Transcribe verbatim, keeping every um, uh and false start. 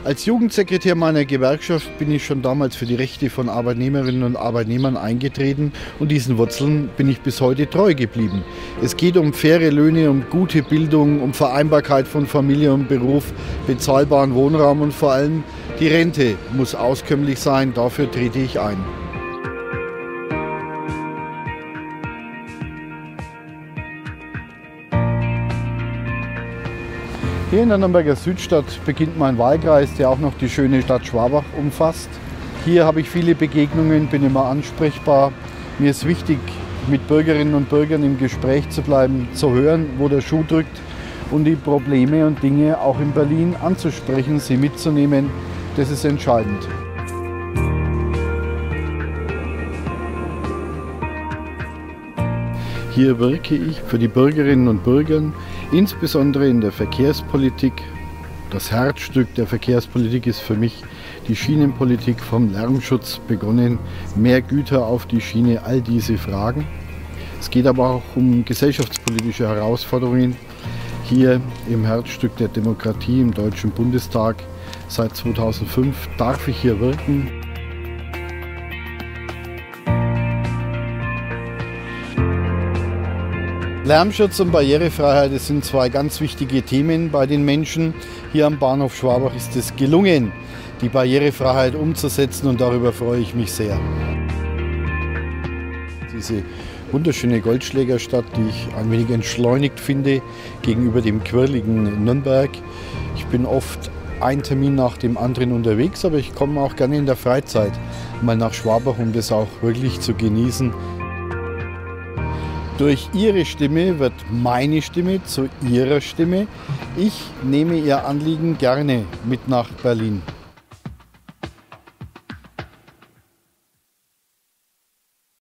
Als Jugendsekretär meiner Gewerkschaft bin ich schon damals für die Rechte von Arbeitnehmerinnen und Arbeitnehmern eingetreten und diesen Wurzeln bin ich bis heute treu geblieben. Es geht um faire Löhne, um gute Bildung, um Vereinbarkeit von Familie und Beruf, bezahlbaren Wohnraum und vor allem die Rente muss auskömmlich sein, dafür trete ich ein. Hier in der Nürnberger Südstadt beginnt mein Wahlkreis, der auch noch die schöne Stadt Schwabach umfasst. Hier habe ich viele Begegnungen, bin immer ansprechbar. Mir ist wichtig, mit Bürgerinnen und Bürgern im Gespräch zu bleiben, zu hören, wo der Schuh drückt und die Probleme und Dinge auch in Berlin anzusprechen, sie mitzunehmen. Das ist entscheidend. Hier wirke ich für die Bürgerinnen und Bürger, insbesondere in der Verkehrspolitik. Das Herzstück der Verkehrspolitik ist für mich die Schienenpolitik, vom Lärmschutz begonnen, mehr Güter auf die Schiene, all diese Fragen. Es geht aber auch um gesellschaftspolitische Herausforderungen. Hier im Herzstück der Demokratie im Deutschen Bundestag seit zweitausendfünf darf ich hier wirken. Lärmschutz und Barrierefreiheit, das sind zwei ganz wichtige Themen bei den Menschen. Hier am Bahnhof Schwabach ist es gelungen, die Barrierefreiheit umzusetzen und darüber freue ich mich sehr. Diese wunderschöne Goldschlägerstadt, die ich ein wenig entschleunigt finde gegenüber dem quirligen Nürnberg. Ich bin oft einen Termin nach dem anderen unterwegs, aber ich komme auch gerne in der Freizeit mal nach Schwabach, um das auch wirklich zu genießen. Durch Ihre Stimme wird meine Stimme zu Ihrer Stimme. Ich nehme Ihr Anliegen gerne mit nach Berlin.